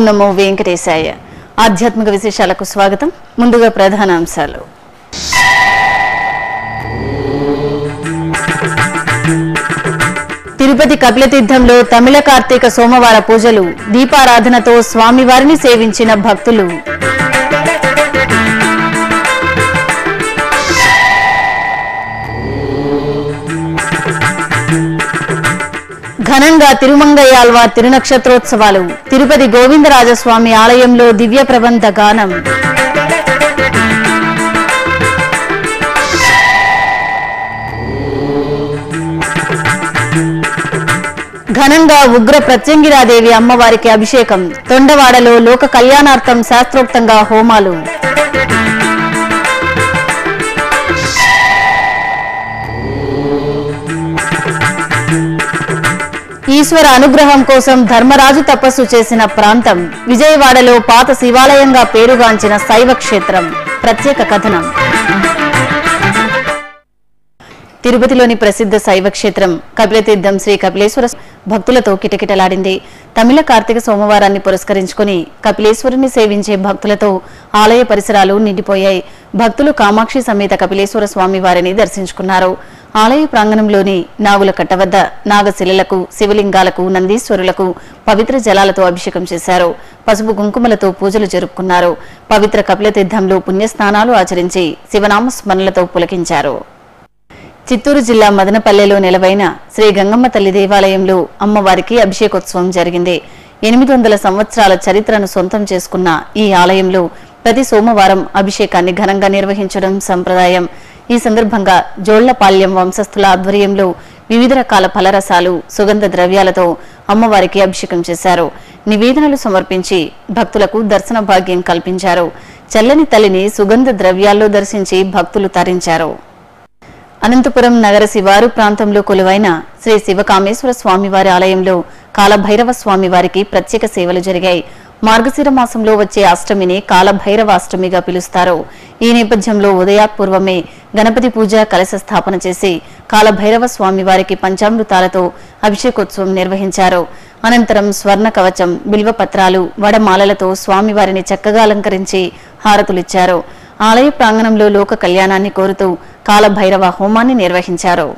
నమో వెంకటేశాయ. ఆధ్యాత్మిక విశేషాలకు స్వాగతం. ముందుగా ప్రధాన అంశాలు. తిరుపతి కపిలతీర్థంలో తమిళ కార్తీక సోమవార పూజలు, దీపారాధనతో స్వామివారిని సేవించిన భక్తులు. ఘనంగా తిరుమంగయ్యాళ్వార్ తిరునక్షత్రోత్సవాలు, తిరుపతి గోవిందరాజస్వామి ఆలయంలో దివ్య ప్రబంధ గానం. ఘనంగా ఉగ్ర ప్రత్యంగిరాదేవి అమ్మవారికి అభిషేకం, తొండవాడలో లోక కళ్యాణార్థం శాస్త్రోక్తంగా హోమాలు. ఈశ్వర అనుగ్రహం కోసం ధర్మరాజు తపస్సు చేసిన ప్రాంతం, విజయవాడలో పాత శివాలయంగా పేరుగాంచిన శైవ క్షేత్రం. ప్రత్యేక కథనం. తిరుపతిలోని ప్రసిద్ధ శైవ క్షేత్రం కపిలతీర్థం శ్రీ కపిలేశ్వర భక్తులతో కిటకిటలాడింది. తమిళ కార్తీక సోమవారాన్ని పురస్కరించుకుని కపిలేశ్వరుని సేవించే భక్తులతో ఆలయ పరిసరాలు నిండిపోయాయి. భక్తులు కామాక్షి సమేత కపిలేశ్వర స్వామి వారిని దర్శించుకున్నారు. ఆలయ ప్రాంగణంలోని నాగుల కట్ట వద్ద నాగశిలలకు, శివలింగాలకు, నందీశ్వరులకు పవిత్ర జలాలతో అభిషేకం చేశారు. పసుపు కుంకుమలతో పూజలు జరుపుకున్నారు. పవిత్ర కపిలతీర్థంలో పుణ్యస్నానాలు ఆచరించి శివనామ స్మరణలతో పులకించారు. చిత్తూరు జిల్లా మదనపల్లెలో నెలవైన శ్రీ గంగమ్మ తల్లి దేవాలయంలో అమ్మవారికి అభిషేకోత్సవం జరిగింది. 800 సంవత్సరాల చరిత్రను సొంతం చేసుకున్న ఈ ఆలయంలో ప్రతి సోమవారం అభిషేకాన్ని ఘనంగా నిర్వహించడం సంప్రదాయం. ఈ సందర్భంగా జోళ్లపాళ్యం వంశస్థుల ఆధ్వర్యంలో వివిధ రకాల ఫలరసాలు, సుగంధ ద్రవ్యాలతో అమ్మవారికి అభిషేకం చేశారు. నివేదనలు సమర్పించి భక్తులకు దర్శన భాగ్యం కల్పించారు. చల్లని తల్లిని సుగంధ ద్రవ్యాల్లో దర్శించి భక్తులు తరించారు. అనంతపురం నగర శివారు ప్రాంతంలో కొలువైన శ్రీ శివకామేశ్వర స్వామివారి ఆలయంలో కాలభైరవ స్వామివారికి ప్రత్యేక సేవలు జరిగాయి. మార్గశిర మాసంలో వచ్చే అష్టమిని కాలభైరవ అష్టమిగా పిలుస్తారు. ఈ నేపథ్యంలో ఉదయాత్పూర్వమే గణపతి పూజ, కలశ స్థాపన చేసి కాలభైరవ స్వామివారికి పంచామృతాలతో అభిషేకోత్సవం నిర్వహించారు. అనంతరం స్వర్ణ కవచం, బిల్వపత్రాలు, వడమాలలతో స్వామివారిని చక్కగా అలంకరించి హారతులిచ్చారు. ఆలయ ప్రాంగణంలో లోక కళ్యాణాన్ని కోరుతూ కాలభైరవ హోమాన్ని నిర్వహించారు.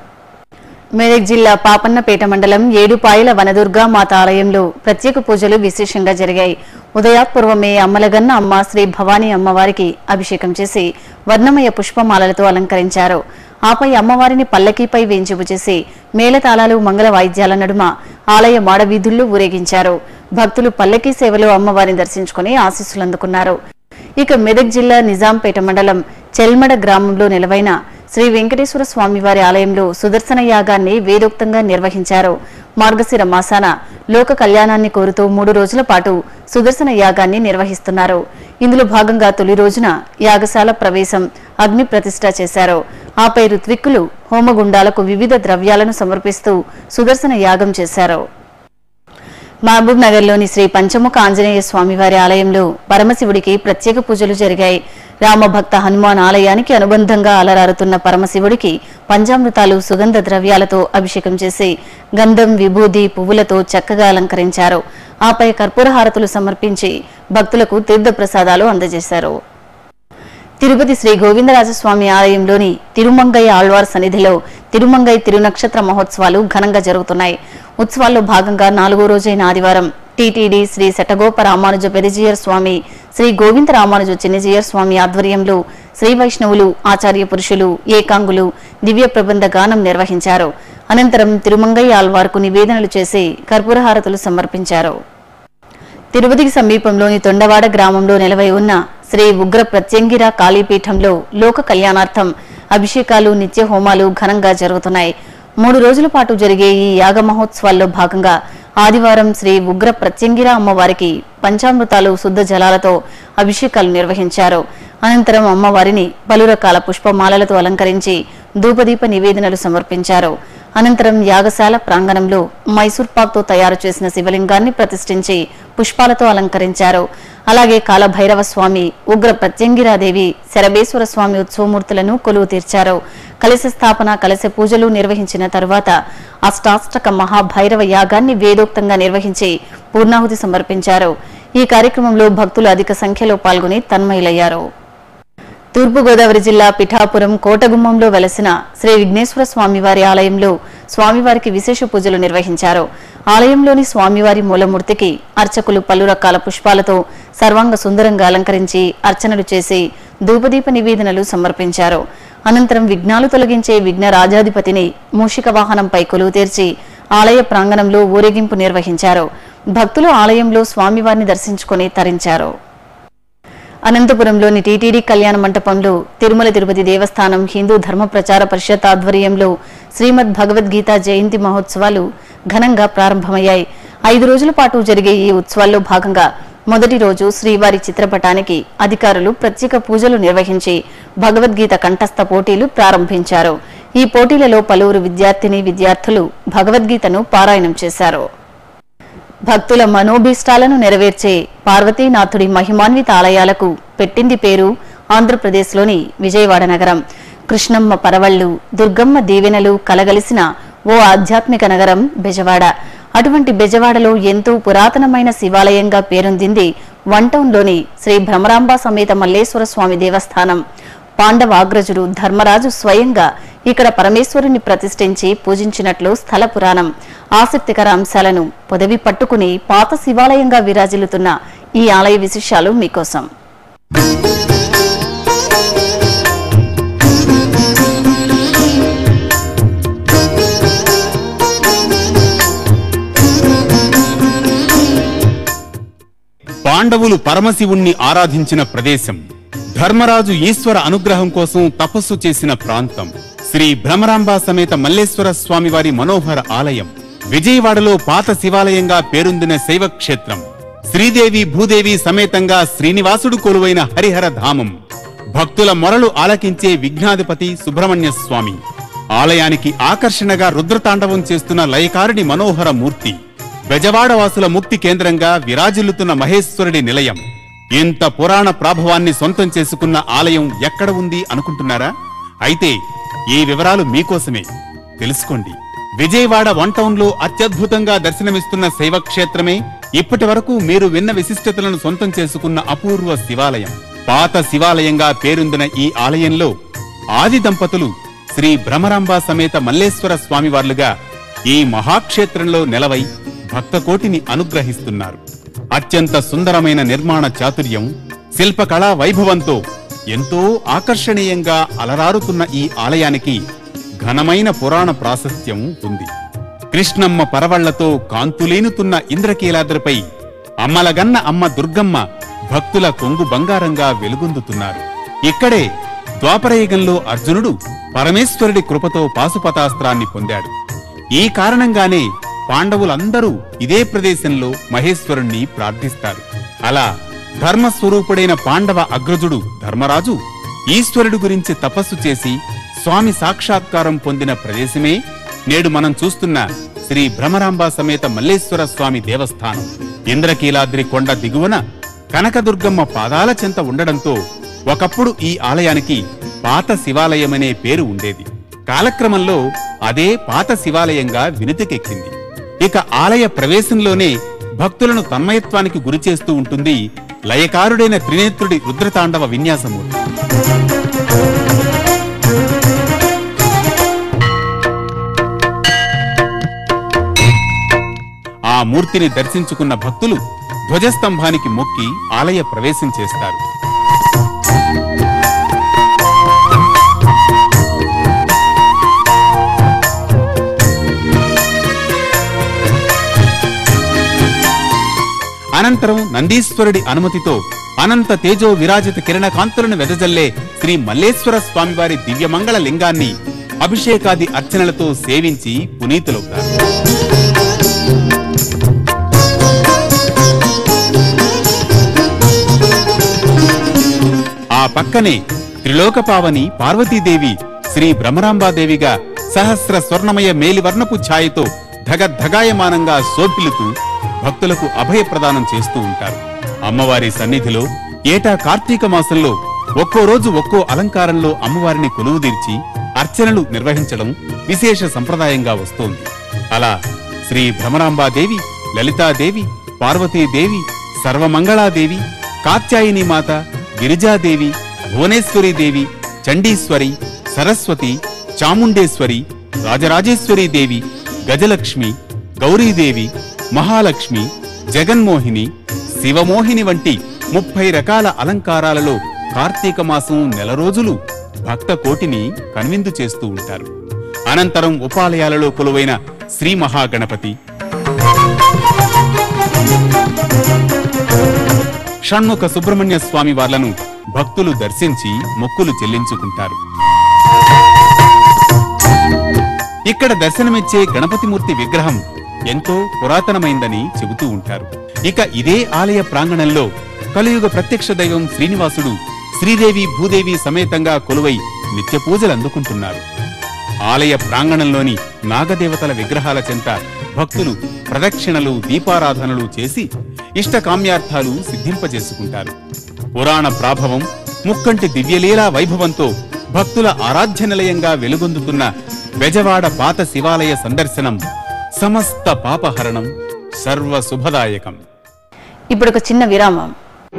మెదక్ జిల్లా పాపన్నపేట మండలం ఏడుపాయల వనదుర్గా మాత ఆలయంలో ప్రత్యేక పూజలు విశేషంగా జరిగాయి. ఉదయాత్పూర్వమే అమ్మలగన్న అమ్మ శ్రీ భవానీ అమ్మవారికి అభిషేకం చేసి వర్ణమయ పుష్పమాలలతో అలంకరించారు. ఆపై అమ్మవారిని పల్లకీపై వేంచేపు చేసి మేళతాళాలు, మంగళ వాయిద్యాల నడుమ ఆలయ మాడవీధుల్లో ఊరేగించారు. భక్తులు పల్లకీ సేవలో అమ్మవారిని దర్శించుకుని ఆశీస్సులందుకున్నారు. ఇక మెదక్ జిల్లా నిజాంపేట మండలం చెల్మడ గ్రామంలో నెలవైన శ్రీ వెంకటేశ్వర స్వామివారి ఆలయంలో సుదర్శన యాగాన్ని వేదోక్తంగా నిర్వహించారు. మార్గశిర మాసాన లోక కళ్యాణాన్ని కోరుతూ 3 రోజుల పాటు సుదర్శన యాగాన్ని నిర్వహిస్తున్నారు. ఇందులో భాగంగా తొలి రోజున యాగశాల ప్రవేశం, అగ్ని ప్రతిష్ఠ చేశారు. ఆపై ఋత్విక్కులు హోమగుండాలకు వివిధ ద్రవ్యాలను సమర్పిస్తూ సుదర్శన యాగం చేశారు. మహబూబ్ నగర్ లోని శ్రీ పంచముఖ ఆంజనేయ స్వామివారి ఆలయంలో పరమశివుడికి ప్రత్యేక పూజలు జరిగాయి. రామభక్త హనుమాన్ ఆలయానికి అనుబంధంగా అలరారుతున్న పరమశివుడికి పంచామృతాలు, సుగంధ ద్రవ్యాలతో అభిషేకం చేసి గంధం, విభూది, పువ్వులతో చక్కగా అలంకరించారు. ఆపై కర్పూర హారతులు సమర్పించి భక్తులకు తీర్థప్రసాదాలు అందజేశారు. తిరుపతి శ్రీ గోవిందరాజస్వామి ఆలయంలోని తిరుమంగయ్య ఆళ్వార్ సన్నిధిలో తిరుమంగై తిరునక్షత్ర మహోత్సవాలు ఘనంగా జరుగుతున్నాయి. ఉత్సవాల్లో భాగంగా 4వ రోజైన ఆదివారం టీటీడీ శ్రీ శటగోప రామానుజ పెరిజియర్ స్వామి, శ్రీ గోవింద రామానుజ చిన్నజియర్ స్వామి ఆధ్వర్యంలో శ్రీ వైష్ణవులు, ఆచార్య పురుషులు, ఏకాంగులు దివ్య ప్రబంధ గానం నిర్వహించారు. అనంతరం తిరుమంగయ్య ఆళ్వార్కు నివేదనలు చేసి కర్పూరహారతులు సమర్పించారు. తిరుపతికి సమీపంలోని తొండవాడ గ్రామంలో నెలవై ఉన్న శ్రీ ఉగ్ర ప్రత్యంగిర కాళీపీఠంలో లోక కళ్యాణార్థం అభిషేకాలు, నిత్య హోమాలు ఘనంగా జరుగుతున్నాయి. 3 రోజుల పాటు జరిగే ఈ యాగ మహోత్సవాల్లో భాగంగా ఆదివారం శ్రీ ఉగ్ర ప్రత్యంగిర అమ్మవారికి పంచామృతాలు, శుద్ధ జలాలతో అభిషేకాలు నిర్వహించారు. అనంతరం అమ్మవారిని పలు రకాల పుష్పమాలలతో అలంకరించి ధూపదీప నివేదనలు సమర్పించారు. అనంతరం యాగశాల ప్రాంగణంలో మైసూర్ పాక్తో తయారు చేసిన శివలింగాన్ని ప్రతిష్ఠించి పుష్పాలతో అలంకరించారు. అలాగే కాలభైరవ స్వామి, ఉగ్ర ప్రత్యంగిరాదేవి, శరభేశ్వర స్వామి ఉత్సవమూర్తులను కొలువు తీర్చారు. కలశ స్థాపన, కలశ పూజలు నిర్వహించిన తరువాత అష్టాష్టక మహాభైరవ యాగాన్ని వేదోక్తంగా నిర్వహించి పూర్ణాహుతి సమర్పించారు. ఈ కార్యక్రమంలో భక్తులు అధిక సంఖ్యలో పాల్గొని తన్మయులయ్యారు. తూర్పుగోదావరి జిల్లా పిఠాపురం కోటగుమ్మంలో వెలసిన శ్రీ విఘ్నేశ్వర స్వామివారి ఆలయంలో స్వామివారికి విశేష పూజలు నిర్వహించారు. ఆలయంలోని స్వామివారి మూలమూర్తికి అర్చకులు పలు రకాల పుష్పాలతో సర్వాంగ సుందరంగా అలంకరించి అర్చనలు చేసి ధూపదీప నివేదనలు సమర్పించారు. అనంతరం విఘ్నాలు తొలగించే విఘ్న రాజాధిపతిని మూషిక వాహనంపై కొలువు తీర్చి ఆలయ ప్రాంగణంలో ఊరేగింపు నిర్వహించారు. భక్తులు ఆలయంలో స్వామివారిని దర్శించుకుని తరించారు. అనంతపురంలోని టీటీడీ కళ్యాణ మంటపంలో తిరుమల తిరుపతి దేవస్థానం హిందూ ధర్మ ప్రచార పరిషత్ ఆధ్వర్యంలో శ్రీమద్ భగవద్గీత జయంతి మహోత్సవాలు ఘనంగా ప్రారంభమయ్యాయి. 5 రోజుల పాటు జరిగే ఈ ఉత్సవాల్లో భాగంగా మొదటి రోజు శ్రీవారి చిత్రపటానికి అధికారులు ప్రత్యేక పూజలు నిర్వహించి భగవద్గీత కంఠస్థ పోటీలు ప్రారంభించారు. ఈ పోటీలలో పలువురు విద్యార్థులు భగవద్గీతను పారాయణం చేశారు. భక్తుల మనోభీష్టాలను నెరవేర్చే పార్వతీనాథుడి మహిమాన్విత ఆలయాలకు పెట్టింది పేరు ఆంధ్రప్రదేశ్లోని విజయవాడ నగరం. కృష్ణమ్మ పరవళ్లు, దుర్గమ్మ దీవెనలు కలగలిసిన ఓ ఆధ్యాత్మిక నగరం బెజవాడ. అటువంటి బెజవాడలో ఎంతో పురాతనమైన శివాలయంగా పేరొందింది వన్ టౌన్లోని శ్రీ భ్రమరాంబ సమేత మల్లేశ్వర స్వామి దేవస్థానం. పాండవాగ్రజుడు ధర్మరాజు స్వయంగా ఇక్కడ పరమేశ్వరుని ప్రతిష్ఠించి పూజించినట్లు స్థల పురాణం. ఆసక్తికర అంశాలను పొదవి పట్టుకుని పాత శివాలయంగా విరాజిల్లుతున్న ఈ ఆలయ విశేషాలు మీకోసం. పాండవులు పరమశివుణ్ణి ఆరాధించిన ప్రదేశం, ధర్మరాజు ఈశ్వర అనుగ్రహం కోసం తపస్సు చేసిన ప్రాంతం, శ్రీ భ్రమరాంబ సమేత మల్లేశ్వర స్వామివారి మనోహర ఆలయం, విజయవాడలో పాత శివాలయంగా పేరొందిన శైవ క్షేత్రం, శ్రీదేవి భూదేవి సమేతంగా శ్రీనివాసుడు కొలువైన హరిహర ధామం, భక్తుల మొరలు ఆలకించే విఘ్నాధిపతి సుబ్రహ్మణ్య స్వామి, ఆలయానికి ఆకర్షణగా రుద్రతాండవం చేస్తున్న లయకారుని మనోహర మూర్తి, బెజవాడవాసుల ముక్తి కేంద్రంగా విరాజిల్లుతున్న మహేశ్వరుడి నిలయం. ఇంత పురాణ ప్రాభవాన్ని సొంతం చేసుకున్న ఆలయం ఎక్కడ ఉంది అనుకుంటున్నారా? అయితే ఈ వివరాలు మీకోసమే. తెలుసుకోండి. విజయవాడ వన్ టౌన్లో అత్యద్భుతంగా దర్శనమిస్తున్న శైవ క్షేత్రమే ఇప్పటి వరకు మీరు విన్న విశిష్టతలను సొంతం చేసుకున్న అపూర్వ శివాలయం. పాత శివాలయంగా పేరొందిన ఈ ఆలయంలో ఆది దంపతులు శ్రీ భ్రమరాంబ సమేత మల్లేశ్వర స్వామివార్లుగా ఈ మహాక్షేత్రంలో నెలవై భక్తకోటిని అనుగ్రహిస్తున్నారు. అత్యంత సుందరమైన నిర్మాణ చాతుర్యం, శిల్పకళా వైభవంతో ఎంతో ఆకర్షణీయంగా అలరారుతున్న ఈ ఆలయానికి ఘనమైన పురాణ ప్రాశస్త్యం ఉంది. కృష్ణమ్మ పరవళ్లతో కాంతులేనుతున్న ఇంద్రకీలాద్రిపై అమ్మలగన్న అమ్మ దుర్గమ్మ భక్తుల కొంగు బంగారంగా వెలుగొందుతున్నారు. ఇక్కడే ద్వాపరయుగంలో అర్జునుడు పరమేశ్వరుడి కృపతో పాశుపతాస్త్రాన్ని పొందాడు. ఈ కారణంగానే పాండవులందరూ ఇదే ప్రదేశంలో మహేశ్వరుణ్ణి ప్రార్థిస్తారు. అలా ధర్మస్వరూపుడైన పాండవ అగ్రజుడు ధర్మరాజు ఈశ్వరుడు గురించి తపస్సు చేసి స్వామి సాక్షాత్కారం పొందిన ప్రదేశమే నేడు మనం చూస్తున్న శ్రీ భ్రమరాంబ సమేత మల్లేశ్వర స్వామి దేవస్థానం. ఇంద్రకీలాద్రి కొండ దిగువన కనకదుర్గమ్మ పాదాల చెంత ఉండడంతో ఒకప్పుడు ఈ ఆలయానికి పాత శివాలయమనే పేరు ఉండేది. కాలక్రమంలో అదే పాత శివాలయంగా వినుతికెక్కింది. ఇక ఆలయ ప్రవేశంలోనే భక్తులను తన్మయత్వానికి గురిచేస్తూ ఉంటుంది లయకారుడైన త్రినేత్రుడి రుద్రతాండవ విన్యాసమూర్తి. ఆ మూర్తిని దర్శించుకున్న భక్తులు ధ్వజస్తంభానికి మొక్కి ఆలయ ప్రవేశం చేస్తారు. అనంతరం నందీశ్వరుడి అనుమతితో అనంత తేజో విరాజిత కిరణకాంతులను వెదజల్లే శ్రీ మల్లేశ్వర స్వామివారి దివ్యమంగళ లింగాన్ని అభిషేకాది అర్చనలతో సేవించి పునీతులవుతారు. ఆ పక్కనే త్రిలోకపావని పార్వతీదేవి శ్రీ భ్రమరాంబాదేవిగా సహస్ర స్వర్ణమయ మేలివర్ణపు ఛాయతో ధగద్ధగాయమానంగా శోభిల్లుతూ భక్తులకు అభయ ప్రదానం చేస్తూ ఉంటారు. అమ్మవారి సన్నిధిలో ఏటా కార్తీక మాసంలో ఒక్కో రోజు ఒక్కో అలంకారంలో అమ్మవారిని కొలువుదీర్చి అర్చనలు నిర్వహించడం విశేష సంప్రదాయంగా వస్తోంది. అలా శ్రీ భ్రమరాంబాదేవి, లలితాదేవి, పార్వతీదేవి, సర్వమంగళాదేవి, కాత్యాయని మాత, గిరిజాదేవి, భువనేశ్వరీదేవి, చండీశ్వరి, సరస్వతి, చాముండేశ్వరి, రాజరాజేశ్వరీదేవి, గజలక్ష్మి, గౌరీదేవి, మహాలక్ష్మి, జగన్మోహిని, శివమోహిని వంటి 30 రకాల అలంకారాలలో కార్తీక మాసం నెల రోజులు భక్త కోటిని కనువిందు చేస్తూ ఉంటారు. అనంతరం ఉపాలయాలలో కొలువైన శ్రీ మహాగణపతి, షణ్ముఖ సుబ్రహ్మణ్య స్వామి వార్లను భక్తులు దర్శించి మొక్కులు చెల్లించుకుంటారు. ఇక్కడ దర్శనమిచ్చే గణపతిమూర్తి విగ్రహం ఎంతో పురాతనమైందని చెబుతూ ఉంటారు. ఇక ఇదే ఆలయ ప్రాంగణంలో కలియుగ ప్రత్యక్ష దైవం శ్రీనివాసుడు శ్రీదేవి భూదేవి సమేతంగా కొలువై నిత్య పూజలు అందుకుంటున్నారు. ఆలయ ప్రాంగణంలోని నాగదేవతల విగ్రహాల చెంత భక్తులు ప్రదక్షిణలు, దీపారాధనలు చేసి ఇష్టకామ్యార్థాలు సిద్ధింపజేసుకుంటారు. పురాణ ప్రాభవం, ముక్కంటి దివ్యలీలా వైభవంతో భక్తుల ఆరాధ్య నిలయంగా వెలుగొందుతున్న బెజవాడ పాత శివాలయ సందర్శనం సమస్త పాపహరణం, సర్వ శుభదాయకం. ఇప్పుడు ఒక చిన్న విరామం.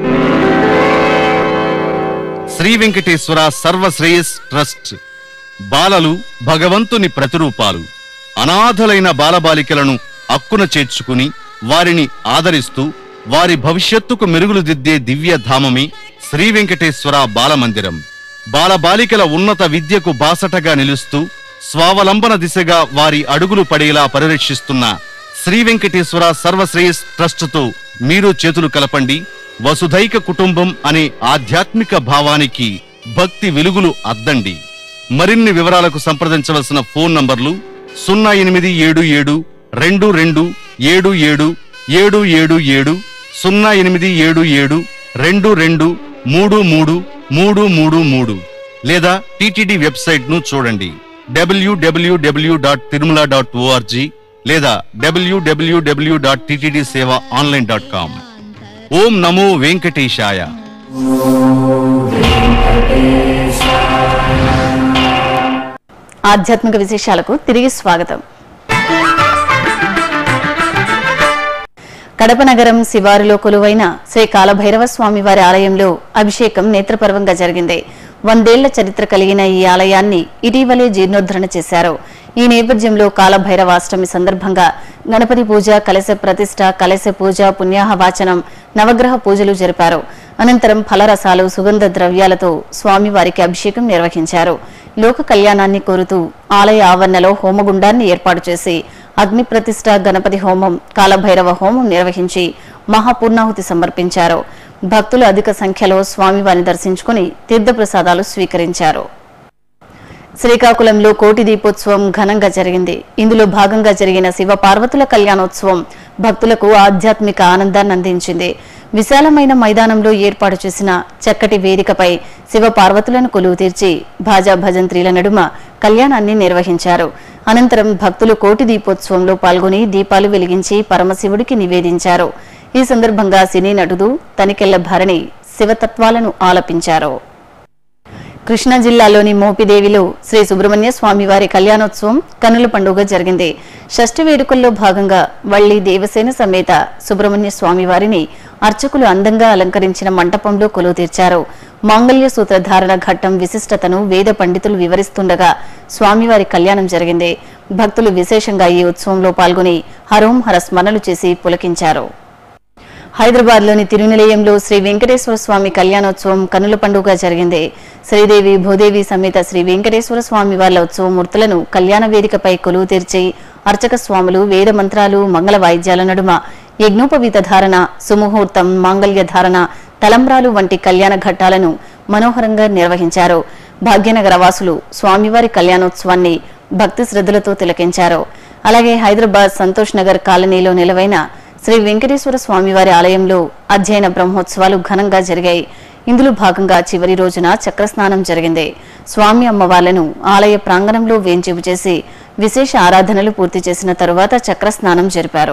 శ్రీ వెంకటేశ్వర సర్వశ్రేయస్ ట్రస్ట్ బాలలు భగవంతుని ప్రతిరూపాలు. అనాథలైన బాలబాలికలను అక్కున చేర్చుకుని వారిని ఆదరిస్తూ వారి భవిష్యత్తుకు మెరుగులు దిద్దే దివ్య ధామమే శ్రీ వెంకటేశ్వర బాలమందిరం. బాలబాలికల ఉన్నత విద్యకు బాసటగా నిలుస్తూ స్వావలంబన దిశగా వారి అడుగులు పడేలా పరిరక్షిస్తున్న శ్రీ వెంకటేశ్వర సర్వశ్రేయస్ ట్రస్టుతో మీరు చేతులు కలపండి. వసుధైక కుటుంబం అనే ఆధ్యాత్మిక భావానికి భక్తి వెలుగులు అద్దండి. మరిన్ని వివరాలకు సంప్రదించవలసిన ఫోన్ నంబర్లు 0877 22 77 777, 0877 22 33 333 లేదా టీటీడీ వెబ్సైట్ ను చూడండి www.tirumala.org లేదా www.ttdsevaonline.com. ఓం నమో వెంకటేశాయ. ఆధ్యాత్మిక విశేషాలకు తిరిగి స్వాగతం. కడప నగరం శివారులో కొలువైన శ్రీ కాలభైరవ స్వామి వారి ఆలయంలో అభిషేకం నేత్రపర్వంగా జరిగింది. 100 ఏళ్ల చరిత్ర కలిగిన ఈ ఆలయాన్ని ఇటీవలే జీర్ణోద్ధరణ చేశారు. ఈ నేపథ్యంలో కాలభైరవాష్టమి సందర్భంగా గణపతి పూజ, కలశ ప్రతిష్ఠ, కలశ పూజ, పుణ్యాహవాచనం, నవగ్రహ పూజలు జరిపారు. అనంతరం ఫలరసాలు, సుగంధ ద్రవ్యాలతో స్వామివారికి అభిషేకం నిర్వహించారు. లోక కళ్యాణాన్ని కోరుతూ ఆలయ ఆవరణలో హోమగుండాన్ని ఏర్పాటు చేసి అగ్ని ప్రతిష్ఠ, గణపతి హోమం, కాలభైరవ హోమం నిర్వహించి మహాపూర్ణాహుతి సమర్పించారు. భక్తులు అధిక సంఖ్యలో స్వామివారిని దర్శించుకుని తీర్థప్రసాదాలు స్వీకరించారు. శ్రీకాకుళంలో కోటి దీపోత్సవం ఘనంగా జరిగింది. ఇందులో భాగంగా జరిగిన శివ పార్వతుల కళ్యాణోత్సవం భక్తులకు ఆధ్యాత్మిక ఆనందాన్ని అందించింది. విశాలమైన మైదానంలో ఏర్పాటు చేసిన చక్కటి వేదికపై శివ పార్వతులను కొలువు తీర్చి భాజా భజంత్రీల నడుమ కళ్యాణాన్ని నిర్వహించారు. అనంతరం భక్తులు కోటి దీపోత్సవంలో పాల్గొని దీపాలు వెలిగించి పరమశివుడికి నివేదించారు. ఈ సందర్భంగా సినీ నటుడు తనికెళ్ల భరణి శివతత్వాలను ఆలపించారు. కృష్ణా జిల్లాలోని మోపిదేవిలో శ్రీ సుబ్రహ్మణ్య స్వామివారి కళ్యాణోత్సవం కన్నుల పండుగ జరిగింది. షష్ఠి వేడుకల్లో భాగంగా వల్లి దేవసేన సమేత సుబ్రహ్మణ్య స్వామివారిని అర్చకులు అందంగా అలంకరించిన మంటపంలో కొలువు తీర్చారు. మాంగళ్య సూత్రధారణ ఘట్టం విశిష్టతను వేద పండితులు వివరిస్తుండగా స్వామివారి కళ్యాణం జరిగింది. భక్తులు విశేషంగా ఈ ఉత్సవంలో పాల్గొని హరోం హర స్మరణలు చేసి పులకించారు. హైదరాబాద్లోని తిరునిలయంలో శ్రీ వెంకటేశ్వర స్వామి కళ్యాణోత్సవం కన్నుల పండుగ జరిగింది. శ్రీదేవి భూదేవి సమేత శ్రీ వెంకటేశ్వర స్వామి వార్ల ఉత్సవ మూర్తులను కళ్యాణ వేదికపై కొలువు తీర్చి అర్చక స్వాములు వేద మంత్రాలు, మంగళ వాయిద్యాల నడుమ యజ్ఞోపవీత ధారణ, సుముహూర్తం, మాంగళ్య ధారణ, తలంబ్రాలు వంటి కళ్యాణ ఘట్టాలను మనోహరంగా నిర్వహించారు. భాగ్యనగర వాసులు స్వామివారి కళ్యాణోత్సవాన్ని భక్తి శ్రద్ధలతో తిలకించారు. అలాగే హైదరాబాద్ సంతోష్ నగర్ కాలనీలో నిలవైన శ్రీ వెంకటేశ్వర స్వామివారి ఆలయంలో అధ్యయన బ్రహ్మోత్సవాలు ఘనంగా జరిగాయి. ఇందులో భాగంగా చివరి రోజున చక్రస్నానం జరిగింది. స్వామి అమ్మవార్లను ఆలయ ప్రాంగణంలో వేంచేపు చేసి విశేష ఆరాధనలు పూర్తి చేసిన తరువాత చక్రస్నానం జరిపారు.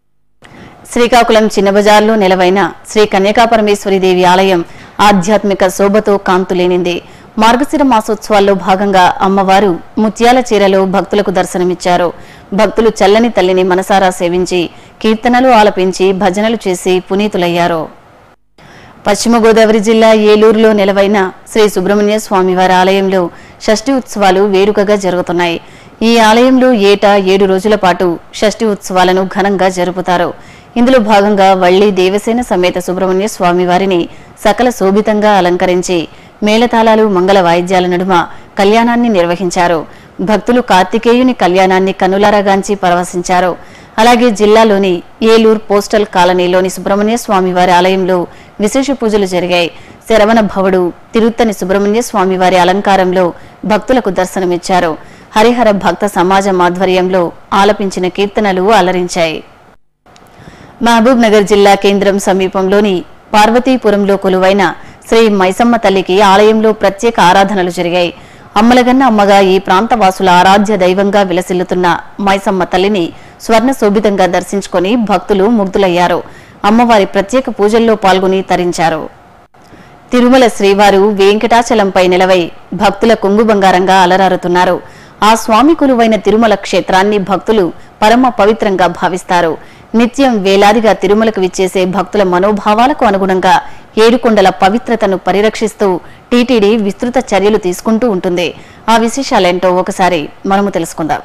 శ్రీకాకుళం చిన్నబజార్లో నిలవైన శ్రీ కన్యకాపరమేశ్వరి దేవి ఆలయం ఆధ్యాత్మిక శోభతో కాంతులేనింది. మార్గశిర మాసోత్సవాల్లో భాగంగా అమ్మవారు ముత్యాల చీరలో భక్తులకు దర్శనమిచ్చారు. భక్తులు చల్లని తల్లిని మనసారా సేవించి కీర్తనలు ఆలపించి భజనలు చేసి పునీతులయ్యారు. పశ్చిమ గోదావరి జిల్లా ఏలూరులో నెలవైన శ్రీ సుబ్రహ్మణ్య స్వామివారి ఆలయంలో షష్ఠి ఉత్సవాలు వేడుకగా జరుగుతున్నాయి. ఈ ఆలయంలో ఏటా 7 రోజుల పాటు షష్ఠి ఉత్సవాలను ఘనంగా జరుపుతారు. ఇందులో భాగంగా వల్లి దేవసేన సమేత సుబ్రహ్మణ్య స్వామివారిని సకల శోభితంగా అలంకరించి మేళతాళాలు మంగళ వాయిద్యాల నడుమ కళ్యాణాన్ని నిర్వహించారు. భక్తులు కార్తికేయుని కళ్యాణాన్ని కన్నులారాగాంచి పరవశించారు. అలాగే జిల్లాలోని ఏలూరు పోస్టల్ కాలనీలోని సుబ్రహ్మణ్య స్వామివారి ఆలయంలో విశేష పూజలు జరిగాయి. శరవణ భవుడు తిరుత్తని సుబ్రహ్మణ్య స్వామివారి అలంకారంలో భక్తులకు దర్శనమిచ్చారు. హరిహర భక్త సమాజం ఆధ్వర్యంలో ఆలపించిన కీర్తనలు అలరించాయి. మహబూబ్ నగర్ జిల్లా కేంద్రం సమీపంలోని పార్వతీపురంలో కొలువైన శ్రీ మైసమ్మ తల్లికి ఆలయంలో ప్రత్యేక ఆరాధనలు జరిగాయి. అమ్మలగన్న అమ్మగా ఈ ప్రాంత వాసుల ఆరాధ్య దైవంగా విలసిల్లుతున్న మైసమ్మ తల్లిని స్వర్ణ శోభితంగా దర్శించుకుని భక్తులు ముగ్ధులయ్యారు. అమ్మవారి ప్రత్యేక పూజల్లో పాల్గొని తరించారు. తిరుమల శ్రీవారు వెంకటాచలంపై నిలవై భక్తుల కొంగు బంగారంగా అలరారుతున్నారు. ఆ స్వామి కొలువైన తిరుమల క్షేత్రాన్ని భక్తులు పరమ పవిత్రంగా భావిస్తారు. నిత్యం వేలాదిగా తిరుమలకు విచ్చేసే భక్తుల మనోభావాలకు అనుగుణంగా ఏడుకొండల పవిత్రతను పరిరక్షిస్తూ టీటీడీ విస్తృత చర్యలు తీసుకుంటూ ఉంటుంది. ఆ విశేషాలేంటో ఒకసారి మనము తెలుసుకుందాం.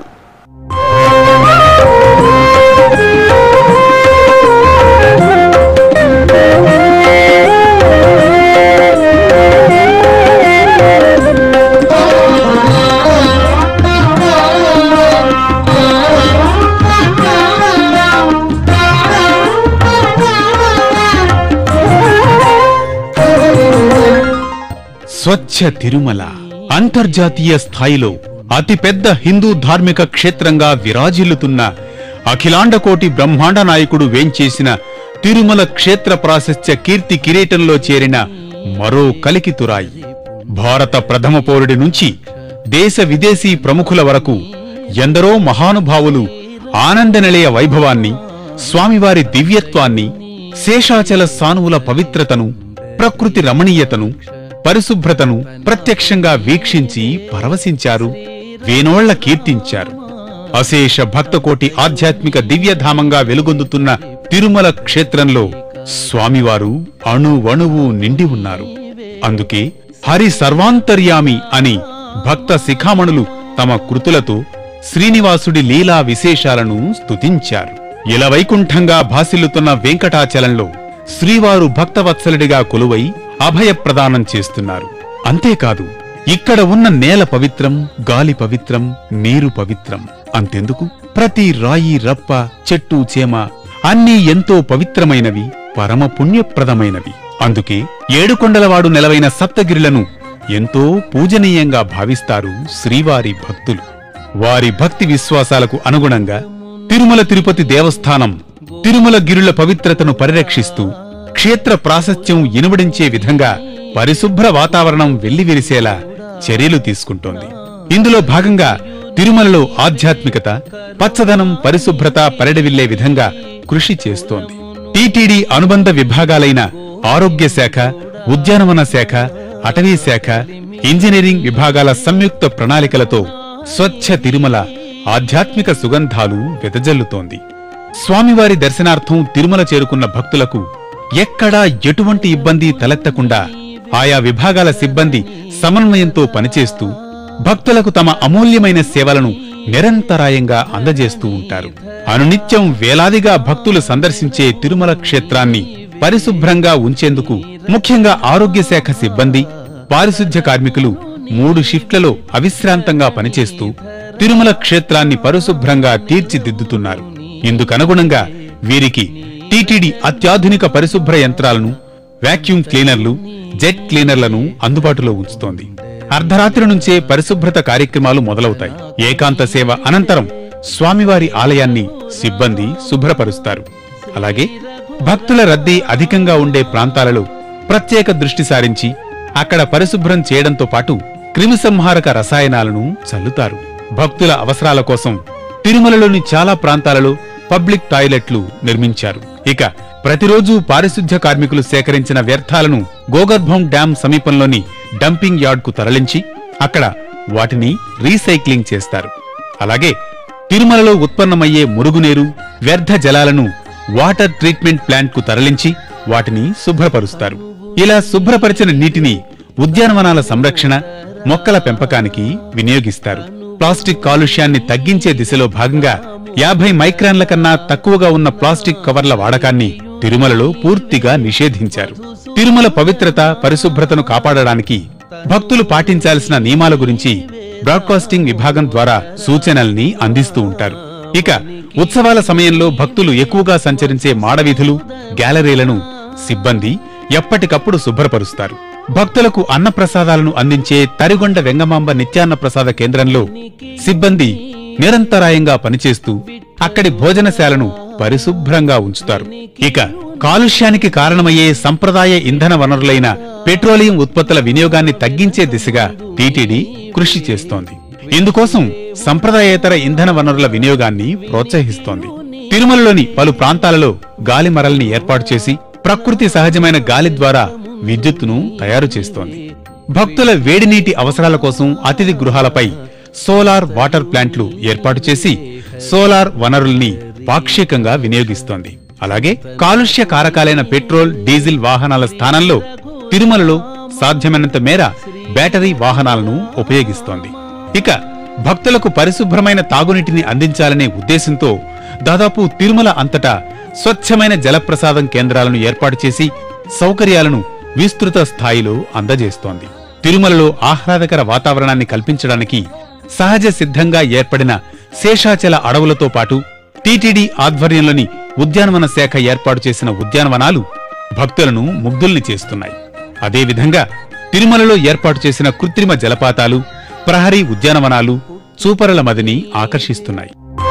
స్వచ్ఛ తిరుమల అంతర్జాతీయ స్థాయిలో అతిపెద్ద హిందూ ధార్మిక క్షేత్రంగా విరాజిల్లుతున్న అఖిలాండకోటి బ్రహ్మాండ నాయకుడు వేంచేసిన తిరుమల క్షేత్ర ప్రాశస్త్య కీర్తి కిరీటంలో చేరిన మరో కలికితురాయి. భారత ప్రథమ పౌరుడి నుంచి దేశ విదేశీ ప్రముఖుల వరకు ఎందరో మహానుభావులు ఆనందనిలయ వైభవాన్ని, స్వామివారి దివ్యత్వాన్ని, శేషాచల సానువుల పవిత్రతను, ప్రకృతి రమణీయతను, పరిశుభ్రతను ప్రత్యక్షంగా వీక్షించి పరవశించారు, వేనోళ్ల కీర్తించారు. అశేష భక్తకోటి ఆధ్యాత్మిక దివ్యధామంగా వెలుగొందుతున్న తిరుమల క్షేత్రంలో స్వామివారు అణువణువు నిండి ఉన్నారు. అందుకే హరి సర్వాంతర్యామి అని భక్త శిఖామణులు తమ కృతులతో శ్రీనివాసుడి లీలా విశేషాలను స్తుతించారు. ఇలవైకుంఠంగా భాసిల్లుతున్న వెంకటాచలంలో శ్రీవారు భక్తవత్సలుడిగా కొలువై అభయ ప్రదానం చేస్తున్నారు. అంతేకాదు, ఇక్కడ ఉన్న నేల పవిత్రం, గాలి పవిత్రం, నీరు పవిత్రం. అంతెందుకు, ప్రతి రాయి, రప్ప, చెట్టు, చేమ అన్నీ ఎంతో పవిత్రమైనవి, పరమ పుణ్యప్రదమైనవి. అందుకే ఏడుకొండలవాడు నెలవైన సప్తగిరులను ఎంతో పూజనీయంగా భావిస్తారు శ్రీవారి భక్తులు. వారి భక్తి విశ్వాసాలకు అనుగుణంగా తిరుమల తిరుపతి దేవస్థానం తిరుమల గిరుల పవిత్రతను పరిరక్షిస్తూ క్షేత్ర ప్రాశస్త్యం ఇనుమడించే విధంగా పరిశుభ్ర వాతావరణం వెల్లివిరిసేలా చర్యలు తీసుకుంటోంది. ఇందులో భాగంగా తిరుమలలో ఆధ్యాత్మికత, పచ్చదనం, పరిశుభ్రత పరిడవిల్లే విధంగా కృషి చేస్తోంది. టీటీడీ అనుబంధ విభాగాలైన ఆరోగ్య శాఖ, ఉద్యానవన శాఖ, అటవీ శాఖ, ఇంజనీరింగ్ విభాగాల సంయుక్త ప్రణాళికలతో స్వచ్ఛ తిరుమల ఆధ్యాత్మిక సుగంధాలు వెదజల్లుతోంది. స్వామివారి దర్శనార్థం తిరుమల చేరుకున్న భక్తులకు ఎక్కడా ఎటువంటి ఇబ్బంది తలెత్తకుండా ఆయా విభాగాల సిబ్బంది సమన్వయంతో పనిచేస్తూ భక్తులకు తమ అమూల్యమైన సేవలను నిరంతరాయంగా అందజేస్తూ ఉంటారు. అనునిత్యం వేలాదిగా భక్తులు సందర్శించే తిరుమల క్షేత్రాన్ని పరిశుభ్రంగా ఉంచేందుకు ముఖ్యంగా ఆరోగ్య శాఖ సిబ్బంది, పారిశుధ్య కార్మికులు 3 షిఫ్ట్లలో అవిశ్రాంతంగా పనిచేస్తూ తిరుమల క్షేత్రాన్ని పరిశుభ్రంగా తీర్చిదిద్దుతున్నారు. ఇందుకనుగుణంగా వీరికి టీటీడీ అత్యాధునిక పరిశుభ్ర యంత్రాలను, వాక్యూమ్ క్లీనర్లు, జెట్ క్లీనర్లను అందుబాటులో ఉంచుతోంది. అర్ధరాత్రి నుంచే పరిశుభ్రత కార్యక్రమాలు మొదలవుతాయి. ఏకాంత సేవ అనంతరం స్వామివారి ఆలయాన్ని సిబ్బంది శుభ్రపరుస్తారు. అలాగే భక్తుల రద్దీ అధికంగా ఉండే ప్రాంతాలలో ప్రత్యేక దృష్టి సారించి అక్కడ పరిశుభ్రం చేయడంతో పాటు క్రిమిసంహారక రసాయనాలను చల్లుతారు. భక్తుల అవసరాల కోసం తిరుమలలోని చాలా ప్రాంతాలలో పబ్లిక్ టాయిలెట్లు నిర్మించారు. ఇక ప్రతిరోజు పారిశుధ్య కార్మికులు సేకరించిన వ్యర్థాలను గోగర్భం డ్యాం సమీపంలోని డంపింగ్ యార్డ్కు తరలించి అక్కడ వాటిని రీసైక్లింగ్ చేస్తారు. అలాగే తిరుమలలో ఉత్పన్నమయ్యే మురుగునీరు, వ్యర్థ జలాలను వాటర్ ట్రీట్మెంట్ ప్లాంట్కు తరలించి వాటిని శుభ్రపరుస్తారు. ఇలా శుభ్రపరిచిన నీటిని ఉద్యానవనాల సంరక్షణ, మొక్కల పెంపకానికి వినియోగిస్తారు. ప్లాస్టిక్ కాలుష్యాన్ని తగ్గించే దిశలో భాగంగా 50 మైక్రాన్ల కన్నా తక్కువగా ఉన్న ప్లాస్టిక్ కవర్ల వాడకాన్ని తిరుమలలో పూర్తిగా నిషేధించారు. తిరుమల పవిత్రత, పరిశుభ్రతను కాపాడడానికి భక్తులు పాటించాల్సిన నియమాల గురించి బ్రాడ్కాస్టింగ్ విభాగం ద్వారా సూచనల్ని అందిస్తూ ఉంటారు. ఇక ఉత్సవాల సమయంలో భక్తులు ఎక్కువగా సంచరించే మాడవీధులు, గ్యాలరీలను సిబ్బంది ఎప్పటికప్పుడు శుభ్రపరుస్తారు. భక్తులకు అన్నప్రసాదాలను అందించే తరిగొండ వెంగమాంబ నిత్యాన్న ప్రసాద కేంద్రంలో సిబ్బంది నిరంతరాయంగా పనిచేస్తూ అక్కడి భోజనశాలను పరిశుభ్రంగా ఉంచుతారు. ఇక కాలుష్యానికి కారణమయ్యే సంప్రదాయ ఇంధన వనరులైన పెట్రోలియం ఉత్పత్తుల వినియోగాన్ని తగ్గించే దిశగా టీటీడీ కృషి చేస్తోంది. ఇందుకోసం సంప్రదాయేతర ఇంధన వనరుల వినియోగాన్ని ప్రోత్సహిస్తోంది. తిరుమలలోని పలు ప్రాంతాలలో గాలి మరల్ని ఏర్పాటు చేసి ప్రకృతి సహజమైన గాలి ద్వారా విద్యుత్తును తయారు చేస్తోంది. భక్తుల వేడినీటి అవసరాల కోసం అతిథి గృహాలపై సోలార్ వాటర్ ప్లాంట్లు ఏర్పాటు చేసి సోలార్ వనరుల్ని పాక్షికంగా వినియోగిస్తోంది. అలాగే కాలుష్య కారకాలైన పెట్రోల్, డీజిల్ వాహనాల స్థానంలో తిరుమలలో సాధ్యమైనంత మేర బ్యాటరీ వాహనాలను ఉపయోగిస్తోంది. ఇక భక్తులకు పరిశుభ్రమైన తాగునీటిని అందించాలనే ఉద్దేశంతో దాదాపు తిరుమల అంతటా స్వచ్ఛమైన జలప్రసాదం కేంద్రాలను ఏర్పాటు చేసి సౌకర్యాలను విస్తృత స్థాయిలో అందజేస్తోంది. తిరుమలలో ఆహ్లాదకర వాతావరణాన్ని కల్పించడానికి సహజ సిద్ధంగా ఏర్పడిన శేషాచల అడవులతో పాటు టీటీడీ ఆధ్వర్యంలోని ఉద్యానవన శాఖ ఏర్పాటు చేసిన ఉద్యానవనాలు భక్తులను ముగ్ధుల్ని చేస్తున్నాయి. అదేవిధంగా తిరుమలలో ఏర్పాటు చేసిన కృత్రిమ జలపాతాలు, ప్రహరీ ఉద్యానవనాలు చూపరుల మదిని ఆకర్షిస్తున్నాయి.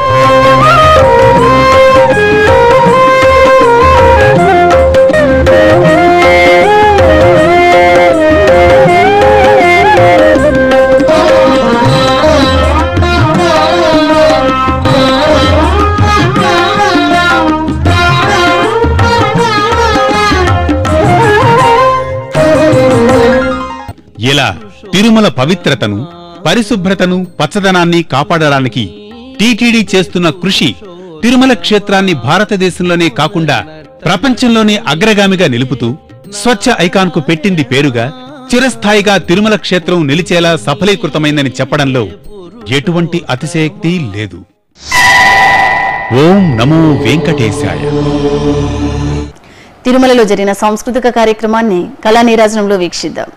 ఇలా తిరుమల పవిత్రతను, పరిశుభ్రతను, పచ్చదనాన్ని కాపాడడానికి టీటీడీ చేస్తున్న కృషి తిరుమల క్షేత్రాన్ని భారతదేశంలోనే కాకుండా ప్రపంచంలోనే అగ్రగామిగా నిలుపుతూ స్వచ్ఛ ఐకాన్కు పెట్టింది పేరుగా చిరస్థాయిగా తిరుమల క్షేత్రం నిలిచేలా సఫలీకృతమైందని చెప్పడంలో ఎటువంటి అతిశయోక్తి లేదు. ఓం నమో వెంకటేశాయ. తిరుమలలో జరిగిన సాంస్కృతిక కార్యక్రమాన్ని కళా నీరాజనంలో వీక్షిద్దాం.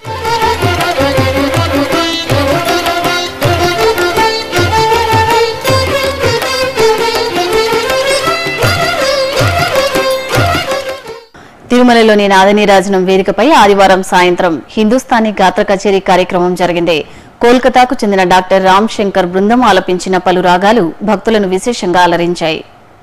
తిరుమలలోని నాదనీరాజనం వేదికపై ఆదివారం సాయంత్రం హిందుస్థానీ గాత్ర కచేరీ కార్యక్రమం జరిగింది. కోల్కతాకు చెందిన డాక్టర్ రామ్ శంకర్ బృందం ఆలపించిన పలు రాగాలు భక్తులను విశేషంగా అలరించాయి.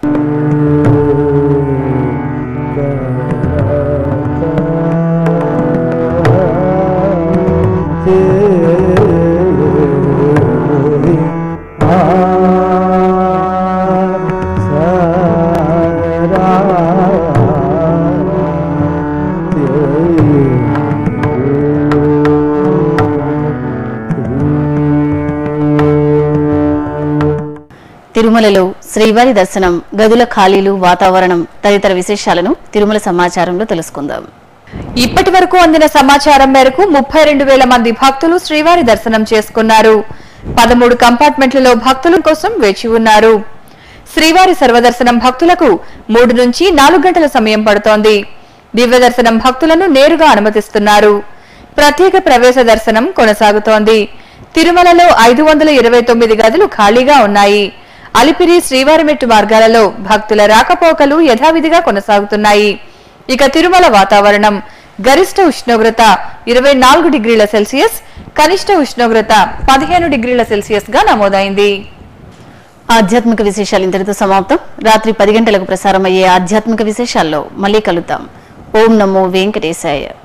తిరుమలలో శ్రీవారి దర్శనం, గదుల ఖాళీలు, వాతావరణం తదితర విశేషాలను తిరుమల సమాచారంలో తెలుసుకుందాం. ఇప్పటి వరకు అందిన సమాచారం మేరకు 32,000 మంది భక్తులు శ్రీవారి దర్శనం చేసుకున్నారు. 13 కంపార్ట్మెంట్లలో భక్తుల కోసం వేచి ఉన్నారు. శ్రీవారి సర్వదర్శనం భక్తులకు 3 నుంచి 4 గంటల సమయం పడుతోంది. దివ్య దర్శనం భక్తులను నేరుగా అనుమతిస్తున్నారు. ప్రత్యేక ప్రవేశ దర్శనం కొనసాగుతోంది. తిరుమలలో 529 గదులు ఖాళీగా ఉన్నాయి. అలిపిరి, శ్రీవారిమెట్టు మార్గాలలో భక్తుల రాకపోకలు యథావిధిగా కొనసాగుతున్నాయి. ఇక తిరుమల వాతావరణం గరిష్ట ఉష్ణోగ్రత 24 డిగ్రీల సెల్సియస్, కనిష్ట ఉష్ణోగ్రత 15 డిగ్రీల సెల్సియస్ గా నమోదైంది. ఆధ్యాత్మిక విశేషాలు ఇంతటితో సమాప్తం. రాత్రి 10 గంటలకు ప్రసారమయ్యే ఆధ్యాత్మిక విశేషాల్లో మళ్ళీ కలుద్దాం. ఓం నమో వెంకటేశాయ.